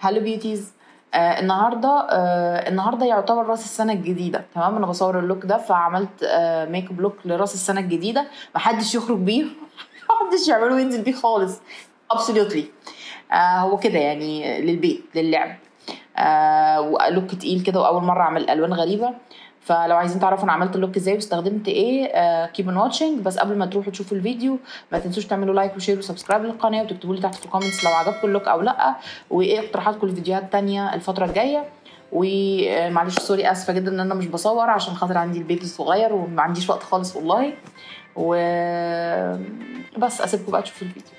هالو بيوتيز. النهارده يعتبر راس السنه الجديده. تمام، انا بصور اللوك ده فعملت ميك اب لوك لراس السنه الجديده. محدش يخرج بيه محدش يعمله وينزل بيه خالص absolutely. هو كده يعني للبيت للعب. ولوك تقيل كده واول مره اعمل الوان غريبه. فلو عايزين تعرفوا انا عملت اللوك ازاي واستخدمت ايه keep on watching. بس قبل ما تروحوا تشوفوا الفيديو ما تنسوش تعملوا لايك وشير وسبسكرايب للقناه وتكتبوا لي تحت في الكومنتس لو عجبكم اللوك او لا، وايه اقتراحاتكم لفيديوهات تانية الفتره الجايه. ومعلش سوري اسفه جدا ان انا مش بصور عشان خاطر عندي البيبي الصغير وما عنديش وقت خالص والله. وبس اسيبكم بقى تشوفوا الفيديو.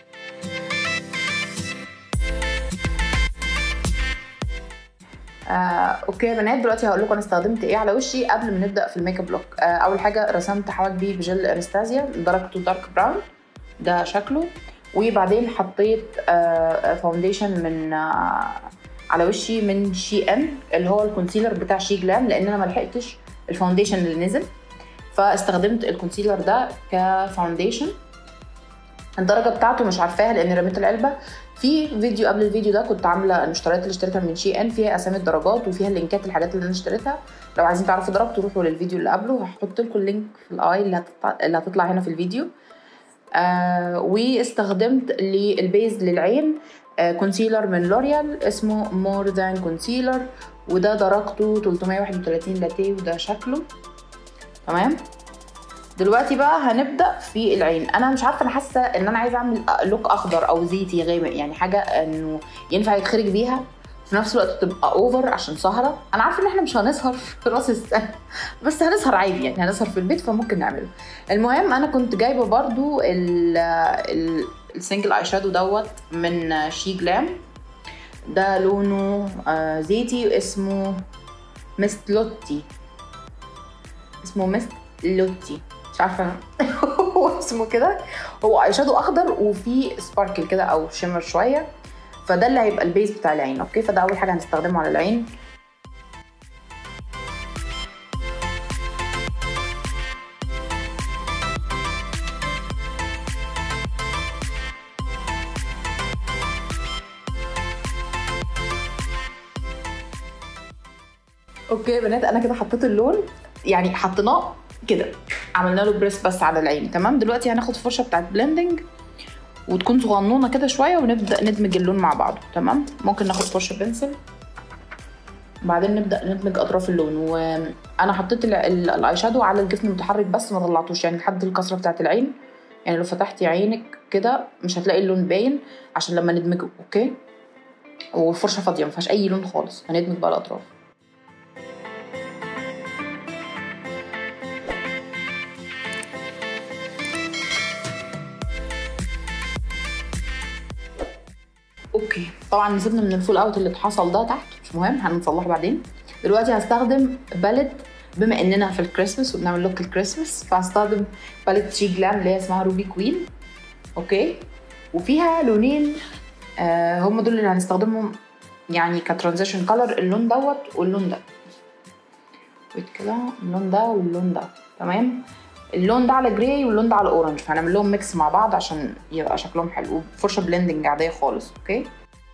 اوكي يا بنات، دلوقتي هقول لكم انا استخدمت ايه على وشي قبل ما نبدا في الميك اب لوك. اول حاجه رسمت حواجبي بجل انستازيا درجته دارك براون، ده شكله. وبعدين حطيت فاونديشن من على وشي من شي ان اللي هو الكونسيلر بتاع شي جلام، لان انا ما لحقتش الفاونديشن اللي نزل فاستخدمت الكونسيلر ده كفاونديشن. الدرجه بتاعته مش عارفاها لان رميت العلبه. في فيديو قبل الفيديو ده كنت عامله المشتريات اللي اشتريتها من شي ان، فيها اسامي الدرجات وفيها لينكات الحاجات اللي انا اشتريتها. لو عايزين تعرفوا درجته روحوا للفيديو اللي قبله، هحط لكم اللينك في الاي اللي هتطلع هنا في الفيديو. واستخدمت للبيز للعين كونسيلر من لوريال اسمه مور ذان كونسيلر، وده درجته 331 لاتيه وده شكله. تمام، دلوقتي بقى هنبدا في العين. انا مش عارفه، انا حاسه ان انا عايزه اعمل لوك اخضر او زيتي غامق، يعني حاجه انه ينفع يتخرج بيها في نفس الوقت تبقى اوفر عشان سهره. انا عارفه ان احنا مش هنسهر في راس السنه بس هنسهر عادي، يعني هنسهر في البيت فممكن نعمله. المهم انا كنت جايبه برضو السنجل اي شادو دوت من شي جلام، ده لونه زيتي اسمه مست لوتي، مش عارفه هو اسمه كده. هو اي شادو اخضر وفيه سباركل كده او شimmer شويه، فده اللي هيبقى البيز بتاع العين. اوكي، فده اول حاجه هنستخدمه على العين. اوكي يا بنات، انا كده حطيت اللون، يعني حطيناه كده، عملنا له بريس بس على العين. تمام، دلوقتي هناخد فرشه بتاعت بلندنج وتكون صغنونه كده شويه ونبدا ندمج اللون مع بعضه. تمام، ممكن ناخد فرشه بنسل بعدين نبدا ندمج اطراف اللون. وانا حطيت الاي شادو على الجفن المتحرك بس ما طلعتوش يعني لحد الكسره بتاعت العين، يعني لو فتحتي عينك كده مش هتلاقي اللون باين عشان لما ندمجه. اوكي، والفرشه فاضيه ما فيهاش اي لون خالص، هندمج بقى الاطراف. اوكي، طبعا نسيبنا من الفول اوت اللي حصل ده تحت، مش مهم هنصلحه بعدين. دلوقتي هستخدم باليت، بما اننا في الكريسماس وبنعمل لوك الكريسماس فهستخدم باليت شي جلام اللي هي اسمها روبي كوين. اوكي، وفيها لونين هم دول اللي هنستخدمهم يعني كترانزيشن كولر، اللون دوت واللون ده كده، اللون ده واللون ده. تمام، اللون ده على جراي واللون ده على اورنج، فهنعمل لهم ميكس مع بعض عشان يبقى شكلهم حلو، فرشه بلندنج عاديه خالص. اوكي،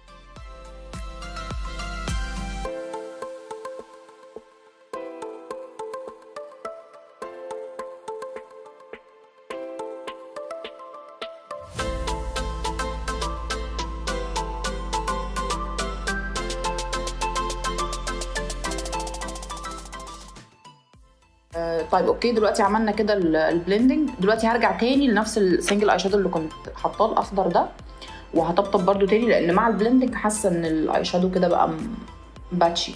طيب اوكي، دلوقتي عملنا كده البلندنج. دلوقتي هرجع تاني لنفس السنجل اي شادو اللي كنت حاطاه الاخضر ده وهطبطب برده تاني لان مع البلندنج حاسه ان الاي شادو كده بقى باتشي.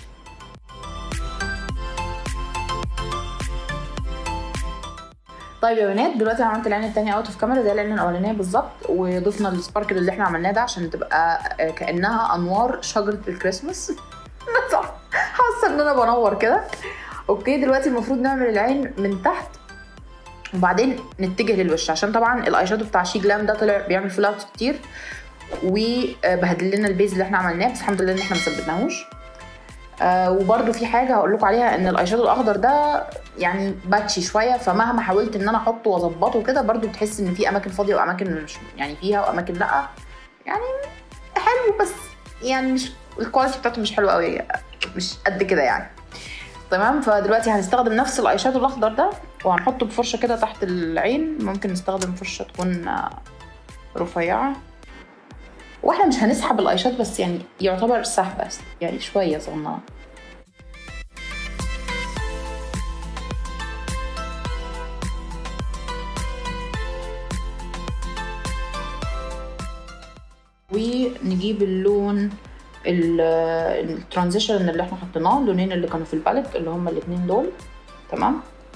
طيب يا بنات، دلوقتي عملت العين التانية اوت اوف كاميرا زي العين الاولانيه بالظبط، وضفنا السباركل اللي احنا عملناه ده عشان تبقى كانها انوار شجره الكريسماس صح، حاسه ان انا بنور كده. اوكي، دلوقتي المفروض نعمل العين من تحت وبعدين نتجه للوش، عشان طبعا الاي شادو بتاع شي جلام ده طلع بيعمل فول اوت كتير وبهدل لنا البيز اللي احنا عملناه، بس الحمد لله ان احنا ما ثبتناهوش. وبرده في حاجه هقول لكم عليها، ان الاي شادو الاخضر ده يعني باتشي شويه، فمهما حاولت ان انا احطه واظبطه كده برده بتحس ان في اماكن فاضيه واماكن مش يعني فيها واماكن لا، يعني حلو بس يعني الكواليتي بتاعته مش حلوه قوي، مش قد كده يعني. تمام. فدلوقتي هنستخدم نفس الاي شادو الاخضر ده وهنحطه بفرشه كده تحت العين. ممكن نستخدم فرشه تكون رفيعه، واحنا مش هنسحب الاي شادو بس يعني يعتبر سحبه يعني شويه صغننه. ونجيب اللون الترانزيشن اللي احنا حطيناه، اللونين اللي كانوا في الباليت اللي هما الاتنين دول. تمام.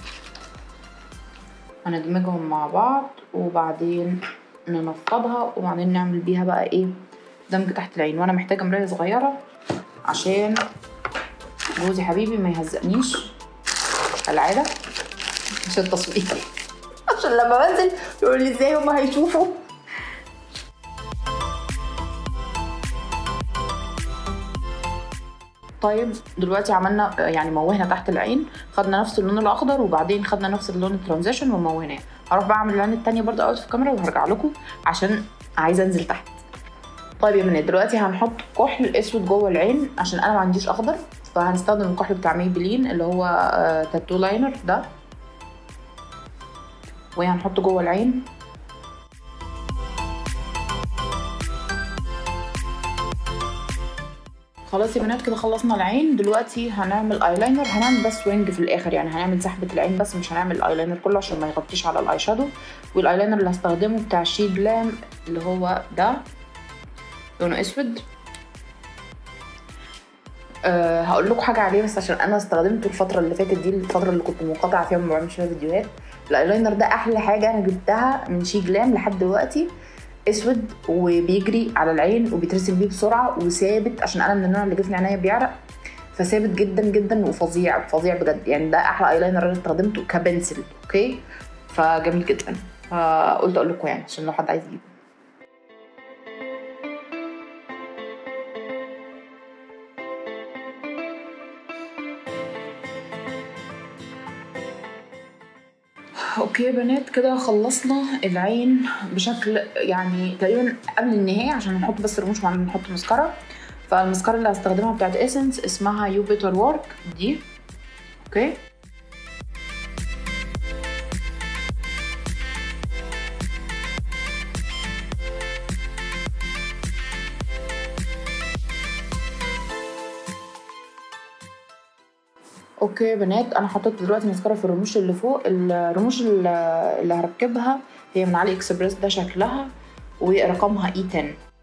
هندمجهم مع بعض وبعدين ننفضها وبعدين نعمل بيها بقى ايه دمج تحت العين. وانا محتاجه مرايه صغيره عشان جوزي حبيبي ما يهزقنيش كالعاده عشان التصوير عشان لما بنزل يقول لي ازاي هما هيشوفوا. طيب دلوقتي عملنا يعني موهنا تحت العين، خدنا نفس اللون الاخضر وبعدين خدنا نفس اللون الترانزيشن وموهناه. هروح بقى اعمل العين التانية برضه اوت في الكاميرا وهرجع لكم عشان عايزه انزل تحت. طيب يا بنات دلوقتي هنحط كحل اسود جوه العين عشان انا ما عنديش اخضر، فهنستخدم الكحل بتاع ميبلين اللي هو تاتو لاينر ده، وهنحطه جوه العين. خلاص يا بنات كده خلصنا العين. دلوقتي هنعمل ايلاينر، هنعمل بس وينج في الاخر يعني هنعمل سحبه العين بس، مش هنعمل الايلاينر كله عشان ما يغطيش على الاي شادو. والايلاينر اللي هستخدمه بتاع شي جلام اللي هو ده لونه اسود. هقول لكم حاجه عليه بس عشان انا استخدمته الفتره اللي فاتت دي، الفتره اللي كنت منقطعه فيها ما بعملش فيها فيديوهات. الايلاينر ده احلى حاجه انا جبتها من شي جلام لحد دلوقتي، اسود وبيجري على العين وبيترسم بيه بسرعه وثابت، عشان انا من النوع اللي جفن عينيا بيعرق، فثابت جدا جدا وفظيع فظيع بجد يعني. ده احلى ايلاينر انا استخدمته كبنسل. اوكي فجميل جدا، فقلت اقول لكم يعني عشان لو حد عايز يجيبه. اوكي يا بنات كده خلصنا العين بشكل يعني تقريبا قبل النهايه، عشان نحط بس رموش وبعدين نحط مسكره. فالمسكره اللي هستخدمها بتاعت اسنس اسمها يو بيتر وورك دي. اوكي اوكي يا بنات انا حطيت دلوقتي مسكره في الرموش اللي فوق. الرموش اللي هركبها هي من علي اكسبريس، ده شكلها ورقمها E10.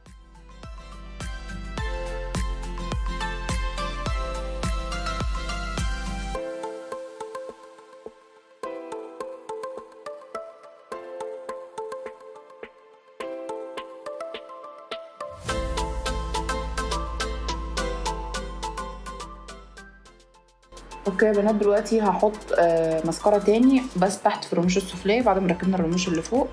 اوكي يا بنات دلوقتي هحط مسكرة تاني بس تحت في الرموش السفلية بعد ما ركبنا الرموش اللي فوق.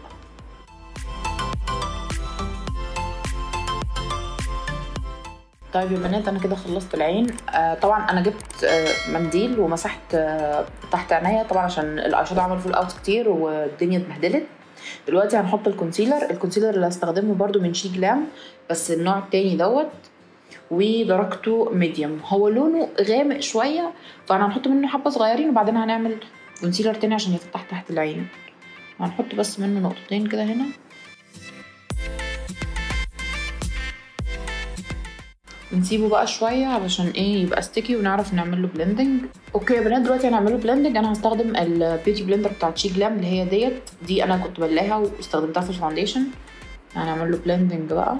طيب يا بنات انا كده خلصت العين. طبعا انا جبت منديل ومسحت تحت عينيا طبعا عشان الاي شادو عمل فول اوت كتير والدنيا اتبهدلت. دلوقتي هنحط الكونسيلر اللي هستخدمه برده من شي جلام بس النوع التاني دوت، ودرجته ميديوم. هو لونه غامق شويه فانا هنحط منه حبه صغيرين وبعدين هنعمل كونسيلر تاني عشان يفتح تحت العين. هنحط بس منه نقطتين كده هنا. ونسيبه بقى شويه علشان ايه يبقى ستيكي ونعرف نعمل له بلندنج. اوكي يا بنات دلوقتي هنعمل له بلندنج. انا هستخدم البيوتي بلندر بتاعت شي جلام اللي هي دي انا كنت بلاها واستخدمتها في الفاونديشن. هنعمل له بلندنج بقى.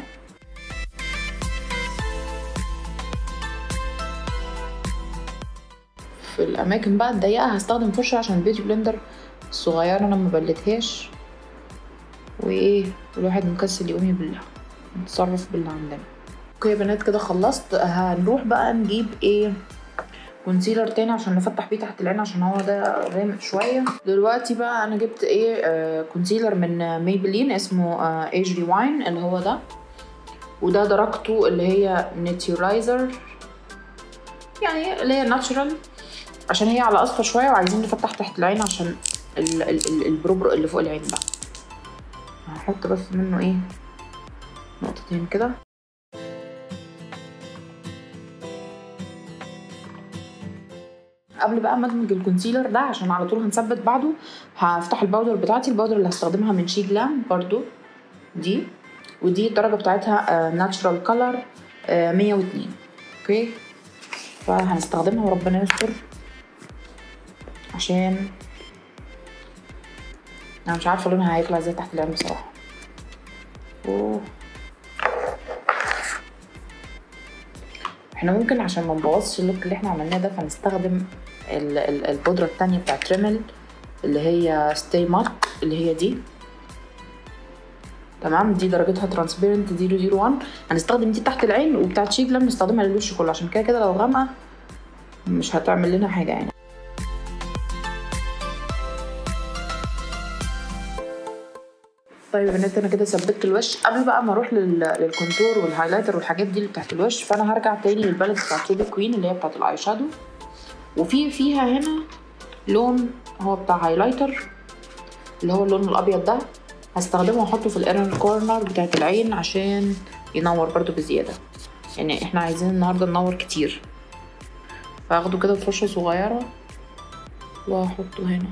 في الاماكن بقى الضيقه هستخدم فرشه عشان البيوتي بلندر الصغيره انا ما بلتهاش، وايه الواحد مكسل يقوم بالله نتصرف باللي عندنا. اوكي يا بنات كده خلصت. هنروح بقى نجيب ايه كونسيلر تاني عشان نفتح بيه تحت العين عشان هو ده غامق شويه. دلوقتي بقى انا جبت ايه كونسيلر من ميبلين اسمه ايج ريواين اللي هو ده، وده درجته اللي هي ناتشورايزر يعني اللي هي ناتشورال عشان هي على اصفر شويه وعايزين نفتح تحت العين عشان البروبرو اللي فوق العين ده. هحط بس منه ايه نقطتين كده. قبل بقى ما ادمج الكونسيلر ده عشان على طول هنثبت بعده، هفتح الباودر بتاعتي. الباودر اللي هستخدمها من شي جلام برضو دي، ودي الدرجه بتاعتها ناتشرال كولر 102. اوكي، فهنستخدمها وربنا يستر، عشان انا مش عارفه لونها هيطلع ازاي تحت العين بصراحه. احنا ممكن عشان ما نبوظش اللوك اللي احنا عملناه ده فنستخدم البودره التانية بتاعت ريمل اللي هي ستاي مات، اللي هي دي. تمام، دي درجتها ترانسبيرنت 001. هنستخدم دي تحت العين، وبتاعت شي جلام نستخدمها للوش كله، عشان كده لو غامقه مش هتعمل لنا حاجه يعني. طيب يا بنات، انا كده ثبتت الوش. قبل بقى ما اروح للكونتور والهايلايتر والحاجات دي اللي بتاعت الوش، فانا هرجع تاني للباليت بتاعت روبي كوين اللي هي بتاعت الاي شادو، فيها هنا لون هو بتاع هايلايتر اللي هو اللون الابيض ده. هستخدمه واحطه في الانر كورنر بتاعت العين عشان ينور برضو بزياده، يعني احنا عايزين النهارده ننور كتير. فاخده كده بفرشه صغيره واحطه هنا.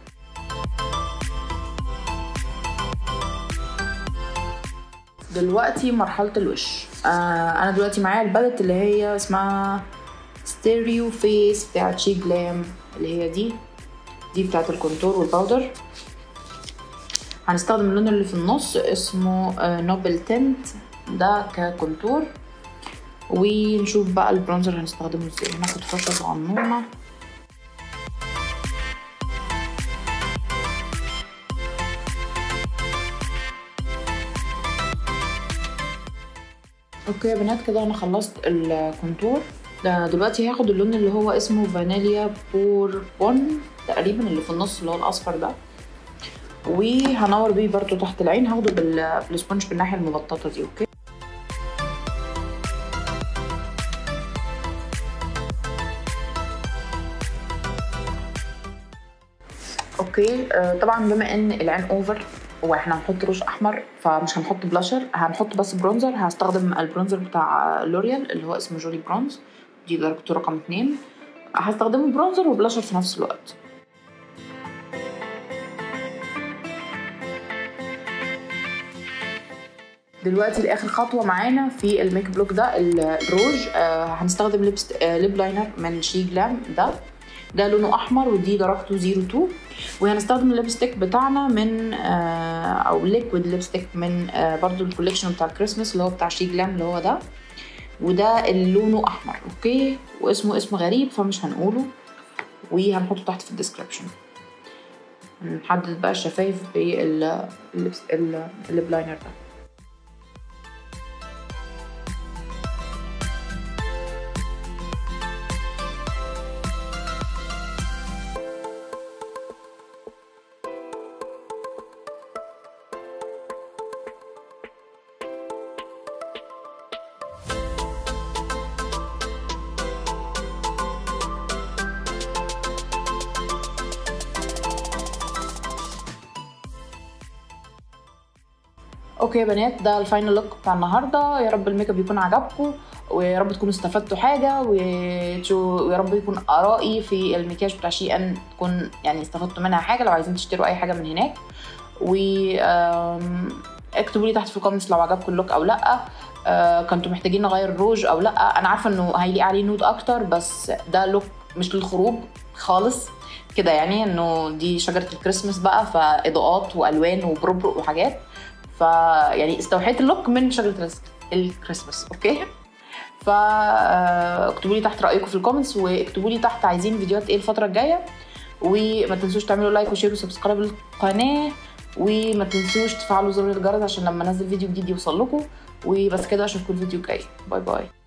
دلوقتي مرحله الوش. انا دلوقتي معايا الباليت اللي هي اسمها ستيريو فيس بتاعت شي جلام، اللي هي دي بتاعت الكونتور والباودر. هنستخدم اللون اللي في النص اسمه نوبل تنت ده ككونتور، ونشوف بقى البرونزر هنستخدمه ازاي. هناخد فرشه صغنونه اوكي يا بنات، كده انا خلصت الكونتور ده. دلوقتي هاخد اللون اللي هو اسمه فانيليا بوربون تقريبا، اللي في النص اللي هو الاصفر ده، وهنور بيه برضو تحت العين. هاخده بالسبونج بالناحيه المبططه دي. اوكي طبعا بما ان العين اوفر واحنا هنحط روج احمر، فمش هنحط بلاشر، هنحط بس برونزر. هستخدم البرونزر بتاع لوريال اللي هو اسمه جولي برونز، دي درجته رقم 2. هستخدمه برونزر وبلاشر في نفس الوقت. دلوقتي لاخر خطوه معانا في الميك اب لوك ده الروج. هنستخدم ليب لاينر من شي جلام ده لونه احمر، ودي درجته 02. وهنستخدم الليبستيك بتاعنا من او ليكويد ليبستيك من برضو الكوليكشن بتاع الكريسماس اللي هو بتاع شي جلام اللي هو ده، وده اللي لونه احمر. اوكي، واسمه اسم غريب فمش هنقوله، وهنحطه تحت في الديسكريبشن. هنحدد بقى الشفايف بالليب لاينر ده. اوكي يا بنات، ده الفاينل لوك بتاع النهارده. يا رب الميك اب يكون عجبكم، ويا رب تكونوا استفدتوا حاجه، ويا رب يكون ارائي في المكياج بتاع شي ان تكون يعني استفدتوا منها حاجه لو عايزين تشتروا اي حاجه من هناك. و اكتبوا لي تحت في الكومنتس لو عجبكم اللوك او لا، كنتوا محتاجين نغير الروج او لا. انا عارفه انه هيليق عليه نود اكتر، بس ده لوك مش للخروج خالص كده، يعني انه دي شجره الكريسماس بقى، فاضاءات والوان وبربرق وحاجات، فيعني استوحيت اللوك من شجره الكريسماس. اوكي، فاكتبوا لي تحت رايكم في الكومنتس، واكتبوا لي تحت عايزين فيديوهات ايه الفتره الجايه، وما تنسوش تعملوا لايك وشير وسبسكرايب للقناه، وما تنسوش تفعلوا زر الجرس عشان لما انزل فيديو جديد يوصل لكم. وبس كده، اشوفكم الفيديو الجاي. باي باي.